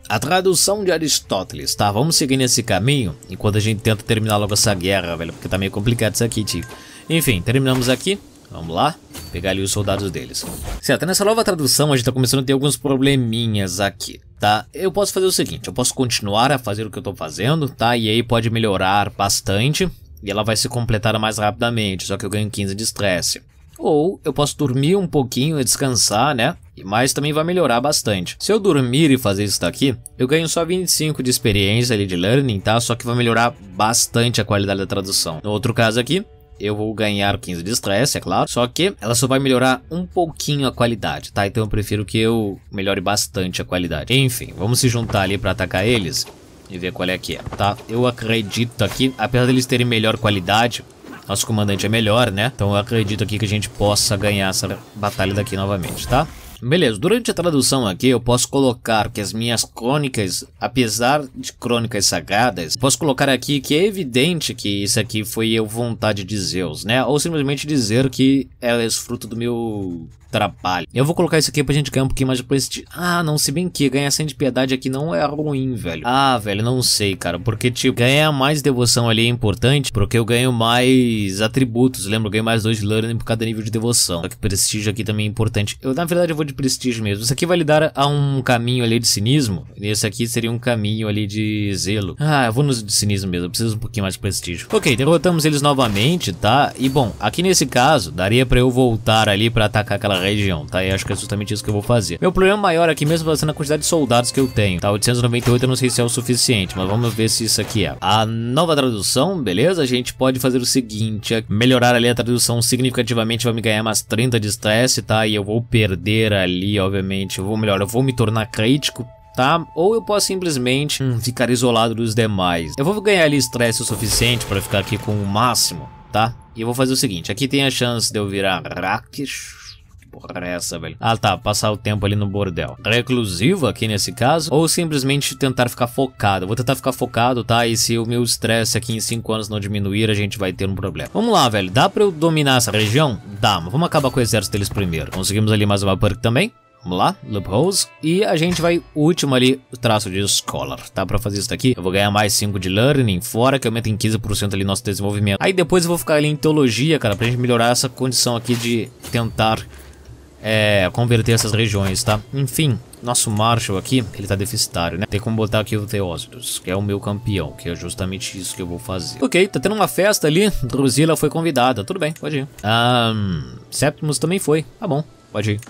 A tradução de Aristóteles, tá? Vamos seguir nesse caminho enquanto a gente tenta terminar logo essa guerra, velho, porque tá meio complicado isso aqui, tio. Enfim, terminamos aqui. Vamos lá, pegar ali os soldados deles. Certo, nessa nova tradução a gente tá começando a ter alguns probleminhas aqui, tá? Eu posso fazer o seguinte, eu posso continuar a fazer o que eu tô fazendo, tá? E aí pode melhorar bastante e ela vai se completar mais rapidamente, só que eu ganho 15 de estresse. Ou eu posso dormir um pouquinho e descansar, né? Mas também vai melhorar bastante. Se eu dormir e fazer isso daqui, eu ganho só 25 de experiência ali de learning, tá? Só que vai melhorar bastante a qualidade da tradução. No outro caso aqui, eu vou ganhar 15 de estresse, é claro. Só que ela só vai melhorar um pouquinho a qualidade, tá? Então eu prefiro que eu melhore bastante a qualidade. Enfim, vamos se juntar ali pra atacar eles e ver qual é que é, tá? Eu acredito aqui, apesar deles terem melhor qualidade, nosso comandante é melhor, né? Então eu acredito aqui que a gente possa ganhar essa batalha daqui novamente, tá? Beleza, durante a tradução aqui eu posso colocar que as minhas crônicas, apesar de crônicas sagradas, posso colocar aqui que é evidente que isso aqui foi a vontade de Zeus, né? Ou simplesmente dizer que é fruto do meu trabalho. Eu vou colocar isso aqui pra gente ganhar um pouquinho mais de prestígio. Ah, não, se bem que ganhar 100 de piedade aqui não é ruim, velho. Ah, velho, não sei, cara, porque tipo, ganhar mais devoção ali é importante, porque eu ganho mais atributos, lembra? Eu ganho mais 2 de learning por cada nível de devoção. Só que prestígio aqui também é importante. Na verdade, eu vou de prestígio mesmo. Isso aqui vai lhe dar a um caminho ali de cinismo, e esse aqui seria um caminho ali de zelo. Ah, eu vou no de cinismo mesmo, eu preciso um pouquinho mais de prestígio. Ok, derrotamos eles novamente, tá? E bom, aqui nesse caso, daria pra eu voltar ali pra atacar aquela região, tá? E acho que é justamente isso que eu vou fazer. Meu problema maior aqui mesmo vai ser na quantidade de soldados que eu tenho, tá? 898 eu não sei se é o suficiente, mas vamos ver se isso aqui é. A nova tradução, beleza? A gente pode fazer o seguinte, melhorar ali a tradução significativamente, vai me ganhar mais 30 de estresse, tá? E eu vou perder ali, obviamente, eu vou me tornar crítico, tá? Ou eu posso simplesmente ficar isolado dos demais. Eu vou ganhar ali estresse o suficiente para ficar aqui com o máximo, tá? E eu vou fazer o seguinte, aqui tem a chance de eu virar Rakish. Porra, essa, velho. Ah, tá, passar o tempo ali no bordel. Reclusivo aqui nesse caso, ou simplesmente tentar ficar focado. Eu vou tentar ficar focado, tá? E se o meu estresse aqui em 5 anos não diminuir, a gente vai ter um problema. Vamos lá, velho. Dá pra eu dominar essa região? Dá, mas vamos acabar com o exército deles primeiro. Conseguimos ali mais uma perk também. Vamos lá, Loopholes. E a gente vai, último ali, o traço de Scholar, tá? Pra fazer isso daqui, eu vou ganhar mais 5 de Learning, fora que aumenta em 15% ali nosso desenvolvimento. Aí depois eu vou ficar ali em Teologia, cara, pra gente melhorar essa condição aqui de tentar converter essas regiões, tá? Enfim, nosso Marshall aqui, ele tá deficitário, né? Tem como botar aqui o Theosdrus, que é o meu campeão, que é justamente isso que eu vou fazer. Ok, tá tendo uma festa ali, Drusilla foi convidada, tudo bem, pode ir. Septimus também foi, tá bom, pode ir.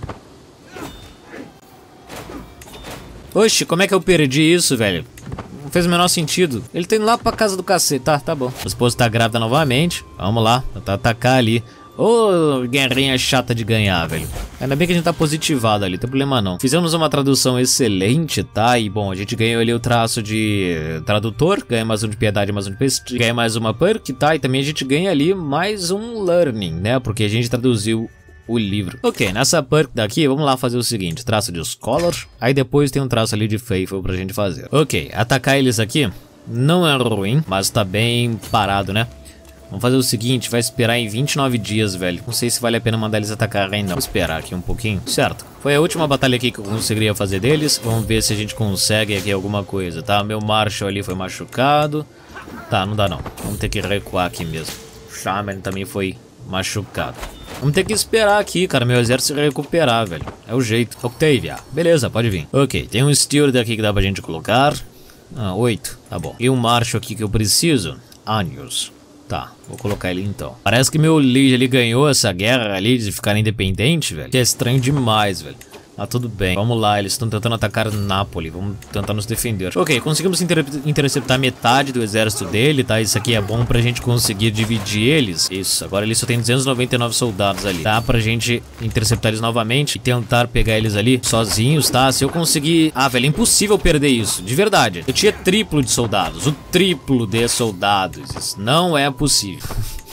Oxe, como é que eu perdi isso, velho? Não fez o menor sentido. Ele tá indo lá pra casa do cacete, tá bom. A esposa tá grávida novamente, vamos lá, tentar atacar ali. Ô, guerrinha chata de ganhar, velho. Ainda bem que a gente tá positivado ali, não tem problema não. Fizemos uma tradução excelente, tá? E bom, a gente ganhou ali o traço de tradutor, ganha mais um de piedade, mais um de prestígio, ganha mais uma perk, tá? E também a gente ganha ali mais um learning, né? Porque a gente traduziu o livro. Ok, nessa perk daqui, vamos lá fazer o seguinte, traço de Scholar, aí depois tem um traço ali de Faithful pra gente fazer. Ok, atacar eles aqui não é ruim, mas tá bem parado, né? Vamos fazer o seguinte, vai esperar em 29 dias, velho. Não sei se vale a pena mandar eles atacarem, não. Vou esperar aqui um pouquinho. Certo. Foi a última batalha aqui que eu conseguiria fazer deles. Vamos ver se a gente consegue aqui alguma coisa, tá? Meu Marshall ali foi machucado. Tá, não dá não. Vamos ter que recuar aqui mesmo. O Shaman também foi machucado. Vamos ter que esperar aqui, cara, meu exército se recuperar, velho. É o jeito. Octavia. Beleza, pode vir. Ok, tem um Steward aqui que dá pra gente colocar. 8, tá bom. E um Marshall aqui que eu preciso. Anius. Tá, vou colocar ele então. Parece que meu Liege ali ganhou essa guerra ali de ficar independente, velho. Que é estranho demais, velho. Ah, tudo bem. Vamos lá, eles estão tentando atacar Nápoles. Vamos tentar nos defender. Ok, conseguimos interceptar metade do exército dele, tá? Isso aqui é bom pra gente conseguir dividir eles. Isso, agora ele só tem 299 soldados ali. Dá pra gente interceptar eles novamente e tentar pegar eles ali sozinhos, tá? Se eu conseguir... Ah, velho, é impossível perder isso. De verdade. Eu tinha triplo de soldados. O triplo de soldados. Isso não é possível.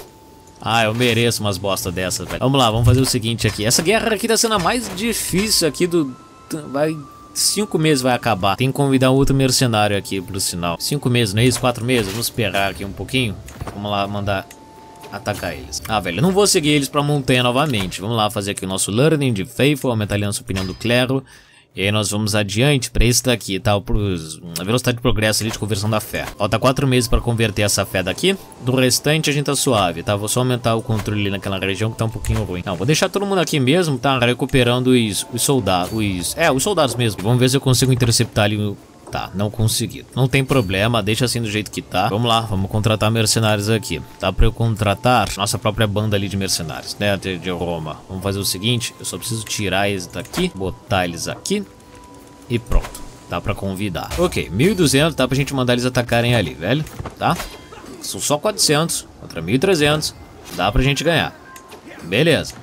Ah, eu mereço umas bosta dessas, velho. Vamos lá, vamos fazer o seguinte aqui. Essa guerra aqui tá sendo a mais difícil aqui do... Vai... 5 meses vai acabar. Tem que convidar outro mercenário aqui, pro sinal. 5 meses, não é isso? 4 meses? Vamos esperar aqui um pouquinho. Vamos lá, mandar atacar eles. Ah, velho, eu não vou seguir eles pra montanha novamente. Vamos lá fazer aqui o nosso learning de Faithful, aumentar ali a nossa opinião do clero. E aí nós vamos adiante para esse daqui, tá? A velocidade de progresso ali de conversão da fé. Falta 4 meses para converter essa fé daqui. Do restante a gente tá suave, tá? Vou só aumentar o controle ali naquela região que tá um pouquinho ruim. Não, vou deixar todo mundo aqui mesmo, tá? Recuperando os soldados. Os soldados mesmo. Vamos ver se eu consigo interceptar ali. Tá, não consegui. Não tem problema, deixa assim do jeito que tá. Vamos lá, vamos contratar mercenários aqui. Dá pra eu contratar nossa própria banda ali de mercenários, né, de Roma. Vamos fazer o seguinte, eu só preciso tirar eles daqui, botar eles aqui e pronto. Dá pra convidar. Ok, 1.200, dá pra gente mandar eles atacarem ali, velho, tá? São só 400 contra 1.300, dá pra gente ganhar. Beleza.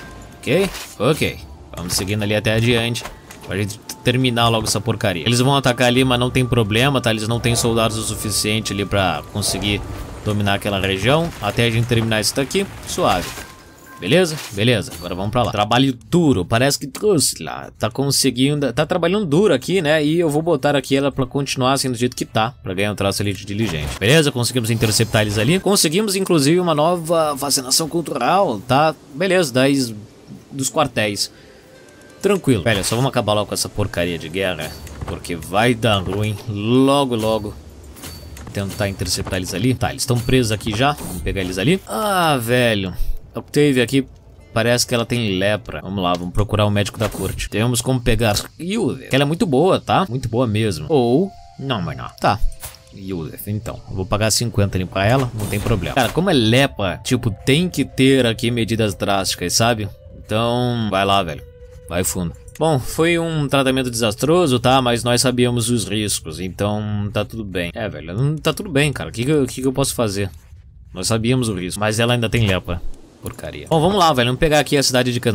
Ok. Vamos seguindo ali até adiante pra gente terminar logo essa porcaria. Eles vão atacar ali, mas não tem problema, tá? Eles não têm soldados o suficiente ali pra conseguir dominar aquela região. Até a gente terminar isso daqui, suave. Beleza? Beleza. Agora vamos pra lá. Trabalho duro. Parece que lá tá conseguindo... Tá trabalhando duro aqui, né? E eu vou botar aqui ela pra continuar assim do jeito que tá. Pra ganhar um traço ali de diligente. Beleza? Conseguimos interceptar eles ali. Conseguimos, inclusive, uma nova vacinação cultural, tá? Beleza, dos quartéis. Tranquilo. Velho, só vamos acabar logo com essa porcaria de guerra, porque vai dar ruim logo. Tentar interceptar eles ali. Tá, eles estão presos aqui já. Vamos pegar eles ali. Ah, velho. A Octavia aqui parece que ela tem lepra. Vamos lá, vamos procurar o médico da corte. Temos como pegar Yudef. Ela é muito boa, tá? Muito boa mesmo. Ou... Não, mas não. Tá. Yudef, então. Eu vou pagar 50 ali pra ela, não tem problema. Cara, como é lepra, tipo, tem que ter aqui medidas drásticas, sabe? Então, vai lá, velho. Vai fundo. Bom, foi um tratamento desastroso, tá? Mas nós sabíamos os riscos, então tá tudo bem. É, velho, tá tudo bem, cara. O que eu posso fazer? Nós sabíamos o risco, mas ela ainda tem lepra. Porcaria. Bom, vamos lá, velho. Vamos pegar aqui a cidade de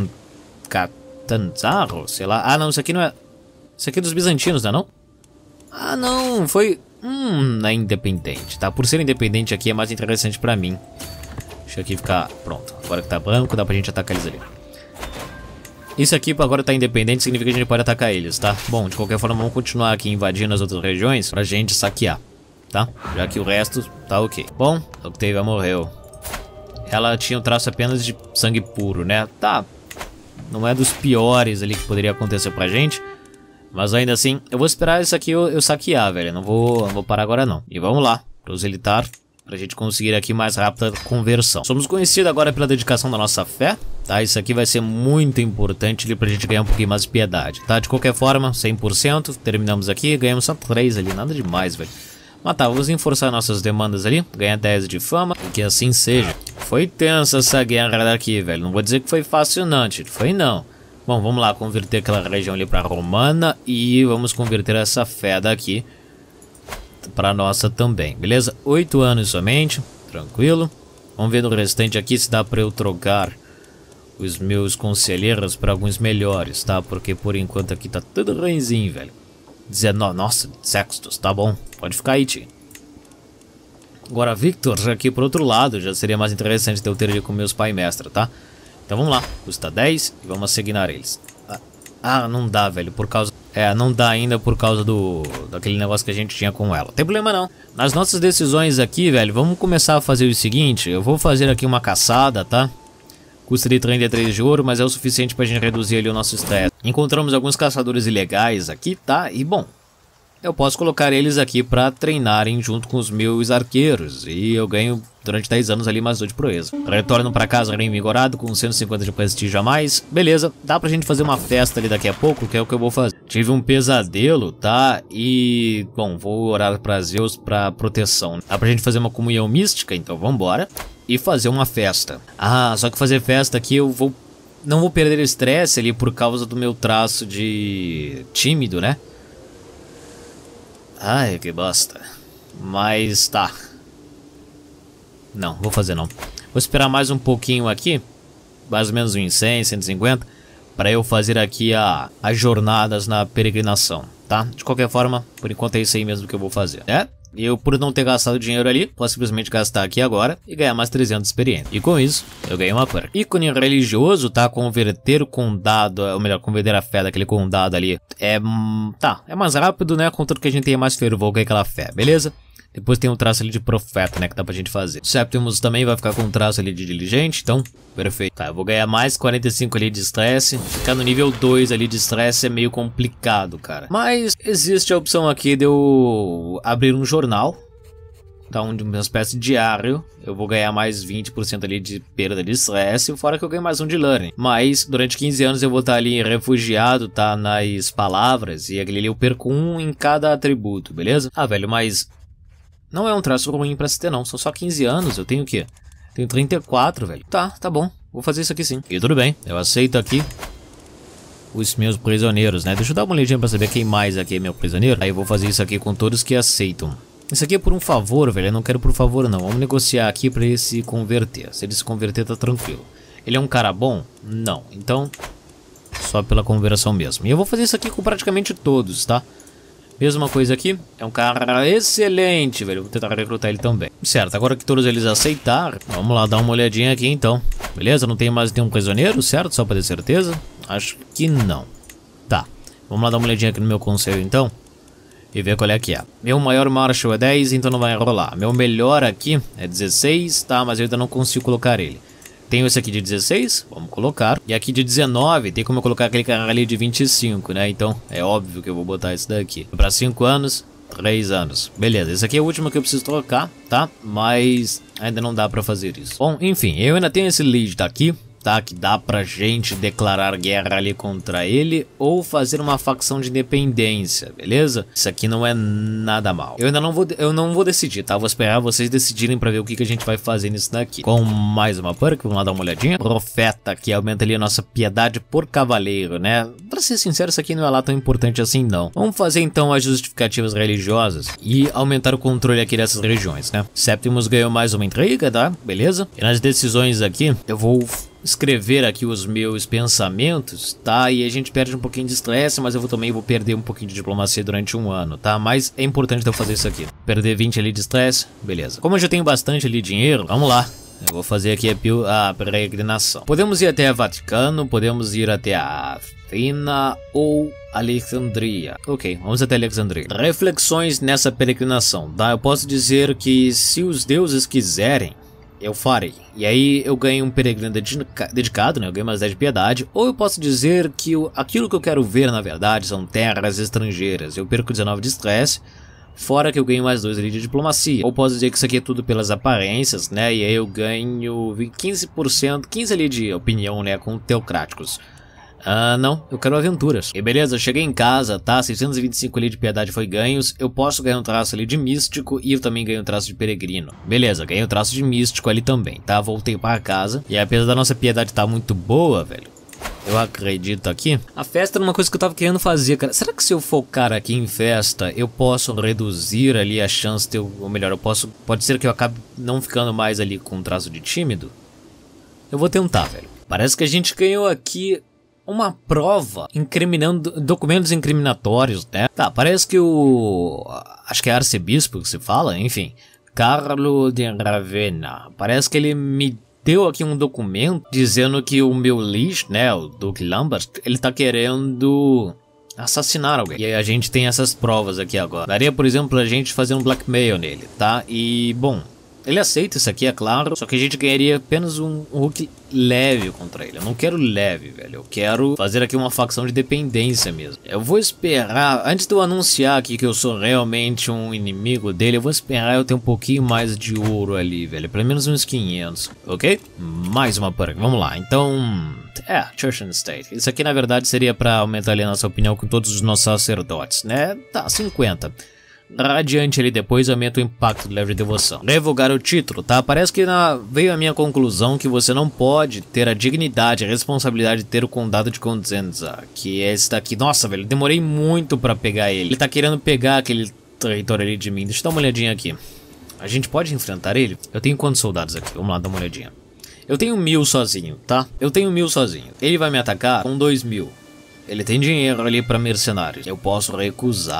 Catanzaro, sei lá. Ah, não, isso aqui não é... Isso aqui é dos bizantinos, não é não? Ah, não, foi... é independente, tá? Por ser independente aqui é mais interessante pra mim. Deixa aqui ficar... Pronto. Agora que tá branco, dá pra gente atacar eles ali. Isso aqui agora tá independente, significa que a gente pode atacar eles, tá? Bom, de qualquer forma, vamos continuar aqui invadindo as outras regiões pra gente saquear, tá? Já que o resto tá ok. Bom, a Octavia morreu. Ela tinha um traço apenas de sangue puro, né? Tá, não é dos piores ali que poderia acontecer pra gente. Mas ainda assim, eu vou esperar isso aqui eu saquear, velho. Não vou parar agora não. E vamos lá, proselitar, pra gente conseguir aqui mais rápida conversão. Somos conhecidos agora pela dedicação da nossa fé, tá? Isso aqui vai ser muito importante ali pra gente ganhar um pouquinho mais de piedade, tá? De qualquer forma, 100%, terminamos aqui, ganhamos só 3 ali, nada demais, velho. Mas tá, vamos enforçar nossas demandas ali, ganhar 10 de fama, e que assim seja. Foi tensa essa guerra daqui, velho, não vou dizer que foi fácil não, tio, foi não. Bom, vamos lá, converter aquela região ali pra romana e vamos converter essa fé daqui pra nossa também, beleza? 8 anos somente, tranquilo. Vamos ver no restante aqui se dá pra eu trocar os meus conselheiros pra alguns melhores, tá? Porque por enquanto aqui tá tudo ruimzinho, velho. 19, nossa, sextos, tá bom. Pode ficar aí, tio. Agora Victor, já aqui pro outro lado, já seria mais interessante de eu ter ele com meus pai mestre, tá? Então vamos lá, custa 10 e vamos assignar eles. Ah, não dá, velho, por causa... não dá ainda por causa daquele negócio que a gente tinha com ela. Não tem problema não. Nas nossas decisões aqui, velho, vamos começar a fazer o seguinte. Eu vou fazer aqui uma caçada, tá? Custa de 33 de ouro, mas é o suficiente pra gente reduzir ali o nosso estresse. Encontramos alguns caçadores ilegais aqui, tá? E bom, eu posso colocar eles aqui pra treinarem junto com os meus arqueiros. E eu ganho durante 10 anos ali mais 2 de proeza. Retorno pra casa reinvigorado com 150 de prestígio a mais. Beleza, dá pra gente fazer uma festa ali daqui a pouco, que é o que eu vou fazer. Tive um pesadelo, tá? E, bom, vou orar pra Zeus pra proteção. Dá pra gente fazer uma comunhão mística, então vambora. E fazer uma festa. Ah, só que fazer festa aqui eu não vou perder estresse ali por causa do meu traço de tímido, né? Ai, que bosta. Mas tá. Não, vou fazer não. Vou esperar mais um pouquinho aqui. Mais ou menos uns 100, 150. Pra eu fazer aqui as jornadas na peregrinação, tá? De qualquer forma, por enquanto é isso aí mesmo que eu vou fazer, né? Eu, por não ter gastado dinheiro ali, posso simplesmente gastar aqui agora e ganhar mais 300 de experiência. E com isso, eu ganhei uma perca. Ícone religioso, tá? Converter o condado, ou melhor, converter a fé daquele condado ali. É mais rápido, né? Contanto que a gente tenha mais fervor com aquela fé, beleza? Depois tem um traço ali de profeta, né, que dá pra gente fazer. O Septimus também vai ficar com um traço ali de diligente, então, perfeito. Tá, eu vou ganhar mais 45 ali de estresse. Ficar no nível 2 ali de estresse é meio complicado, cara. Mas existe a opção aqui de eu abrir um jornal. Tá, uma espécie de diário. Eu vou ganhar mais 20% ali de perda de estresse, fora que eu ganho mais um de learning. Mas durante 15 anos eu vou estar ali refugiado, tá, nas palavras. E aquele ali eu perco um em cada atributo, beleza? Ah, velho, mas não é um traço ruim pra se ter, não. São só 15 anos, eu tenho o quê? Tenho 34, velho. Tá bom. Vou fazer isso aqui sim. E tudo bem, eu aceito aqui os meus prisioneiros, né? Deixa eu dar uma olhadinha pra saber quem mais aqui é meu prisioneiro. Aí eu vou fazer isso aqui com todos que aceitam. Isso aqui é por um favor, velho. Eu não quero por favor, não. Vamos negociar aqui pra ele se converter. Se ele se converter, tá tranquilo. Ele é um cara bom? Não. Então, só pela conversão mesmo. E eu vou fazer isso aqui com praticamente todos, tá? Mesma coisa aqui. É um cara excelente, velho. Vou tentar recrutar ele também. Certo, agora que todos eles aceitaram, vamos lá dar uma olhadinha aqui então. Beleza? Não tem mais nenhum prisioneiro, certo? Só pra ter certeza? Acho que não. Tá. Vamos lá dar uma olhadinha aqui no meu conselho então. E ver qual é que é. Meu maior Marshall é 10, então não vai rolar. Meu melhor aqui é 16, tá? Mas eu ainda não consigo colocar ele. Tenho esse aqui de 16, vamos colocar. E aqui de 19, tem como eu colocar aquele cara ali de 25, né? Então é óbvio que eu vou botar esse daqui. Para 5 anos, 3 anos. Beleza, esse aqui é o último que eu preciso trocar, tá? Mas ainda não dá pra fazer isso. Bom, enfim, eu ainda tenho esse lead daqui, tá? Que dá pra gente declarar guerra ali contra ele ou fazer uma facção de independência, beleza? Isso aqui não é nada mal. Eu não vou decidir, tá? Vou esperar vocês decidirem pra ver o que a gente vai fazer nisso daqui. Com mais uma perk, vamos lá dar uma olhadinha. Profeta, que aumenta ali a nossa piedade por cavaleiro, né? Pra ser sincero, isso aqui não é lá tão importante assim, não. Vamos fazer então as justificativas religiosas e aumentar o controle aqui dessas regiões, né? Septimus ganhou mais uma intriga, tá? Beleza? E nas decisões aqui, eu vou escrever aqui os meus pensamentos, tá? E a gente perde um pouquinho de estresse, mas eu também vou perder um pouquinho de diplomacia durante um ano, tá? Mas é importante eu fazer isso aqui. Perder 20 ali de estresse, beleza. Como eu já tenho bastante ali dinheiro, vamos lá. Eu vou fazer aqui a peregrinação. Podemos ir até a Vaticano, podemos ir até a Athena ou Alexandria. Ok, vamos até Alexandria. Reflexões nessa peregrinação, tá? Eu posso dizer que se os deuses quiserem, eu farei. E aí eu ganho um peregrino dedicado, né? Eu ganho mais 10 de piedade. Ou eu posso dizer que aquilo que eu quero ver, na verdade, são terras estrangeiras. Eu perco 19 de estresse, fora que eu ganho mais 2 ali de diplomacia. Ou posso dizer que isso aqui é tudo pelas aparências, né? E aí eu ganho 15%, 15 ali de opinião, né? Com teocráticos. Não, eu quero aventuras. E beleza, eu cheguei em casa, tá? 625 ali de piedade foi ganhos. Eu posso ganhar um traço ali de místico e eu também ganho um traço de peregrino. Beleza, ganhei um traço de místico ali também, tá? Voltei para casa. E apesar da nossa piedade estar muito boa, velho, eu acredito aqui. A festa era uma coisa que eu tava querendo fazer, cara. Será que se eu focar aqui em festa, eu posso reduzir ali a chance de eu... Ou melhor, pode ser que eu acabe não ficando mais ali com um traço de tímido? Eu vou tentar, velho. Parece que a gente ganhou aqui uma prova incriminando documentos incriminatórios, né? Tá, parece que acho que é arcebispo que se fala, enfim. Carlo de Ravenna. Parece que ele me deu aqui um documento dizendo que o meu liege, né, o Duque Lambert, ele tá querendo assassinar alguém. E aí a gente tem essas provas aqui agora. Daria, por exemplo, a gente fazer um blackmail nele, tá? E, bom, ele aceita isso aqui, é claro, só que a gente ganharia apenas um hook leve contra ele. Eu não quero leve, velho. Eu quero fazer aqui uma facção de dependência mesmo. Eu vou esperar, antes de eu anunciar aqui que eu sou realmente um inimigo dele, eu vou esperar eu ter um pouquinho mais de ouro ali, velho. Pelo menos uns 500, ok? Mais uma pergunta, vamos lá. Então, Church and State. Isso aqui, na verdade, seria pra aumentar ali a nossa opinião com todos os nossos sacerdotes, né? Tá, 50. Radiante ali depois aumenta o impacto do level de devoção. Revogar o título, tá? Parece que veio a minha conclusão que você não pode ter a dignidade, a responsabilidade de ter o condado de Consenza, que é esse daqui. Nossa, velho, demorei muito pra pegar ele. Ele tá querendo pegar aquele território ali de mim. Deixa eu dar uma olhadinha aqui. A gente pode enfrentar ele? Eu tenho quantos soldados aqui? Vamos lá, dar uma olhadinha. Eu tenho 1000 sozinho, tá? Eu tenho 1000 sozinho. Ele vai me atacar com 2000. Ele tem dinheiro ali pra mercenários. Eu posso recusar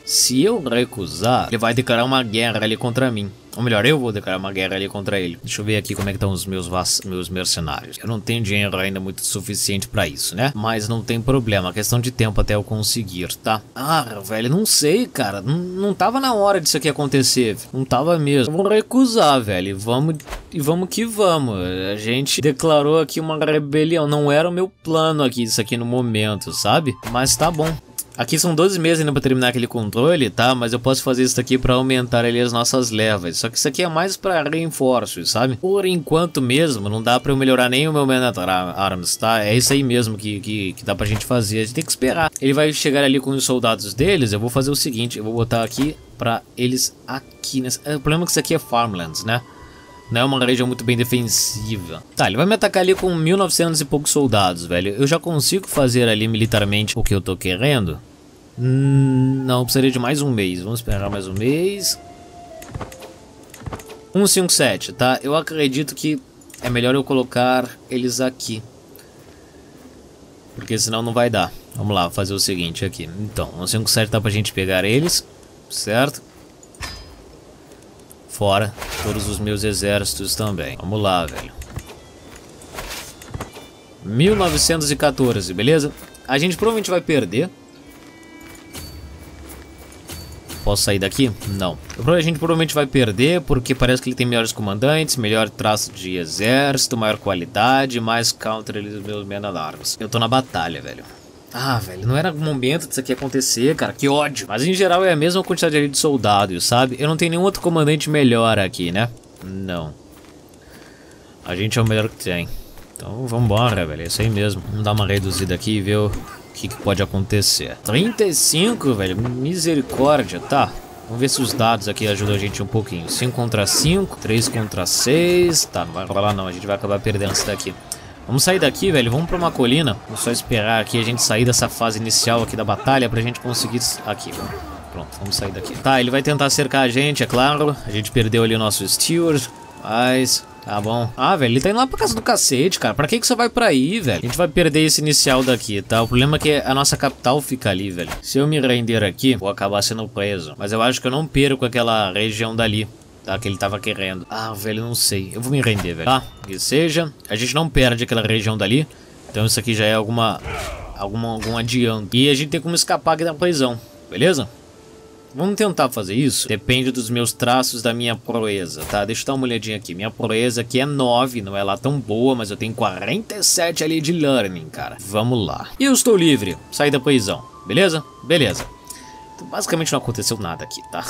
Se eu recusar, ele vai declarar uma guerra ali contra mim. Ou melhor, eu vou declarar uma guerra ali contra ele. Deixa eu ver aqui como é que estão os meus mercenários. Eu não tenho dinheiro ainda muito suficiente pra isso, né? Mas não tem problema, questão de tempo até eu conseguir, tá? Ah, velho, não sei, cara. Não tava na hora disso aqui acontecer. Não tava mesmo. Eu vou recusar, velho. Vamos que vamos. A gente declarou aqui uma rebelião. Não era o meu plano aqui, isso aqui no momento, sabe? Mas tá bom. Aqui são 12 meses ainda pra terminar aquele controle, tá? Mas eu posso fazer isso aqui pra aumentar ali as nossas levas. Só que isso aqui é mais pra reforços, sabe? Por enquanto mesmo, não dá pra eu melhorar nem o meu Man at Arms, tá? É isso aí mesmo que dá pra gente fazer. A gente tem que esperar. Ele vai chegar ali com os soldados deles. Eu vou fazer o seguinte, eu vou botar aqui pra eles aqui. O problema é que isso aqui é Farmlands, né? Não é uma região muito bem defensiva. Tá, ele vai me atacar ali com 1900 e poucos soldados, velho. Eu já consigo fazer ali militarmente o que eu tô querendo? Não, precisaria de mais um mês. Vamos esperar mais um mês. 157, tá? Eu acredito que é melhor eu colocar eles aqui. Porque senão não vai dar. Vamos lá, fazer o seguinte aqui. Então, 157 dá pra gente pegar eles, certo? Fora todos os meus exércitos também. Vamos lá, velho. 1914, beleza? A gente provavelmente vai perder. Posso sair daqui? Não. A gente provavelmente vai perder porque parece que ele tem melhores comandantes, melhor traço de exército, maior qualidade, mais counter ali dos meus Man at Arms. Eu tô na batalha, velho. Ah, velho, não era o momento disso aqui acontecer, cara, que ódio. Mas em geral é a mesma quantidade ali de soldados, sabe? Eu não tenho nenhum outro comandante melhor aqui, né? Não. A gente é o melhor que tem. Então vambora, velho, é isso aí mesmo. Vamos dar uma reduzida aqui e ver o que pode acontecer. 35, velho, misericórdia, tá. Vamos ver se os dados aqui ajudam a gente um pouquinho. 5 contra 5, 3 contra 6. Tá, não vai rolar não, a gente vai acabar perdendo isso daqui. Vamos sair daqui, velho, vamos pra uma colina. Vamos só esperar aqui a gente sair dessa fase inicial aqui da batalha pra gente conseguir... Aqui, pronto, vamos sair daqui. Tá, ele vai tentar cercar a gente, é claro. A gente perdeu ali o nosso Steward, mas... Tá bom. Ah, velho, ele tá indo lá pra casa do cacete, cara. Pra que você vai pra aí, velho? A gente vai perder esse inicial daqui, tá? O problema é que a nossa capital fica ali, velho. Se eu me render aqui, vou acabar sendo preso. Mas eu acho que eu não perco aquela região dali, tá? Que ele tava querendo. Ah, velho, não sei. Eu vou me render, velho. Tá, que seja. A gente não perde aquela região dali. Então isso aqui já é algum adianto. E a gente tem como escapar aqui da prisão, beleza? Vamos tentar fazer isso. Depende dos meus traços da minha proeza, tá? Deixa eu dar uma olhadinha aqui. Minha proeza aqui é 9, não é lá tão boa, mas eu tenho 47 ali de learning, cara. Vamos lá. E eu estou livre. Saí da prisão, beleza? Beleza. Então, basicamente não aconteceu nada aqui, tá?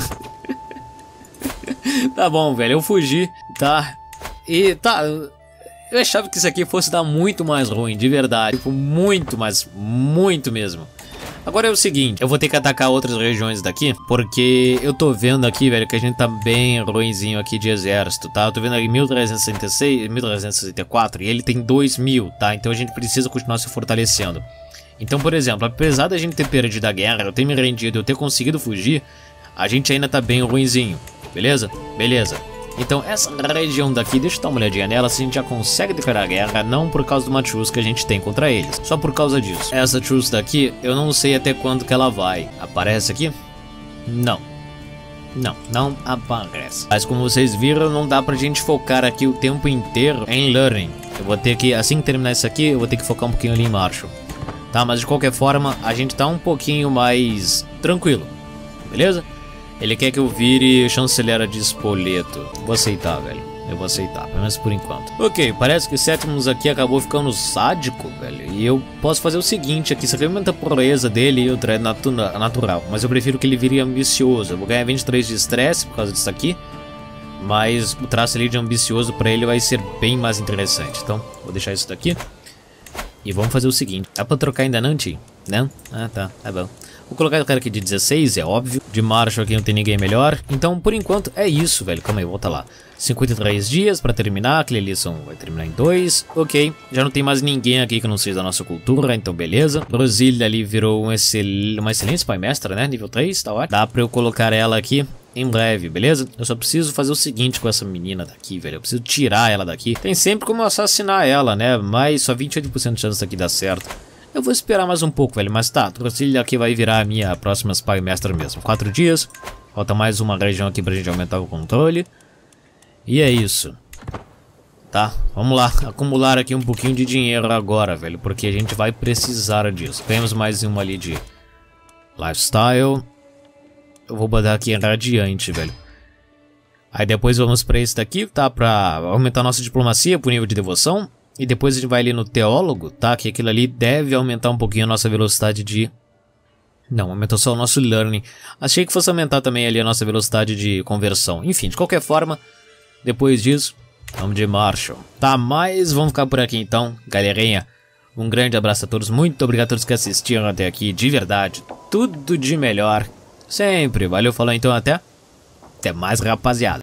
Tá bom, velho. Eu fugi, tá? E tá... Eu achava que isso aqui fosse dar muito mais ruim, de verdade. Tipo, muito, mas muito mesmo. Agora é o seguinte, eu vou ter que atacar outras regiões daqui, porque eu tô vendo aqui, velho, que a gente tá bem ruinzinho aqui de exército, tá? Eu tô vendo aqui 1366, 1364 e ele tem 2000, tá? Então a gente precisa continuar se fortalecendo. Então, por exemplo, apesar da gente ter perdido a guerra, eu ter me rendido, eu ter conseguido fugir, a gente ainda tá bem ruinzinho, beleza? Beleza. Então essa região daqui, deixa eu dar uma olhadinha nela, se a gente já consegue declarar guerra, não por causa de uma truce que a gente tem contra eles, só por causa disso. Essa truce daqui, eu não sei até quando que ela vai. Aparece aqui? Não. Não aparece. Mas como vocês viram, não dá pra gente focar aqui o tempo inteiro em learning. Eu vou ter que, assim que terminar isso aqui, eu vou ter que focar um pouquinho ali em Marshall. Tá, mas de qualquer forma, a gente tá um pouquinho mais tranquilo, beleza? Ele quer que eu vire chanceler de Spoleto. Vou aceitar, velho. Eu vou aceitar, pelo menos por enquanto. Ok, parece que o Sétimos aqui acabou ficando sádico, velho. E eu posso fazer o seguinte aqui. Isso aqui aumenta a proeza dele e outra é natural. Mas eu prefiro que ele vire ambicioso. Eu vou ganhar 23 de estresse por causa disso aqui. Mas o traço ali de ambicioso pra ele vai ser bem mais interessante. Então, vou deixar isso daqui. E vamos fazer o seguinte. Dá pra trocar ainda não, tio? Não? Ah, tá. Tá bom. Vou colocar o cara aqui de 16, é óbvio. De Marshall aqui não tem ninguém melhor. Então, por enquanto, é isso, velho. Calma aí, volta lá. 53 dias pra terminar. Aquele Alisson vai terminar em 2. Ok. Já não tem mais ninguém aqui que não seja da nossa cultura, então beleza. Brasília ali virou uma excelente spy mestra, né? Nível 3, tá ótimo. Dá pra eu colocar ela aqui em breve, beleza? Eu só preciso fazer o seguinte com essa menina daqui, velho. Eu preciso tirar ela daqui. Tem sempre como assassinar ela, né? Mas só 28% de chance daqui dar certo. Eu vou esperar mais um pouco, velho, mas tá, Trocilha aqui vai virar a minha próxima Spy Master mesmo. 4 dias, falta mais uma região aqui pra gente aumentar o controle. E é isso. Tá, vamos lá, acumular aqui um pouquinho de dinheiro agora, velho, porque a gente vai precisar disso. Temos mais uma ali de Lifestyle. Eu vou botar aqui em Radiante, velho. Aí depois vamos pra esse daqui, tá, pra aumentar nossa diplomacia por nível de devoção. E depois a gente vai ali no teólogo, tá? Que aquilo ali deve aumentar um pouquinho a nossa velocidade de... Não, aumentou só o nosso learning. Achei que fosse aumentar também ali a nossa velocidade de conversão. Enfim, de qualquer forma, depois disso, vamos de Marshall. Tá, mas vamos ficar por aqui então, galerinha. Um grande abraço a todos. Muito obrigado a todos que assistiram até aqui. De verdade, tudo de melhor. Sempre. Valeu, falou então, até mais, rapaziada.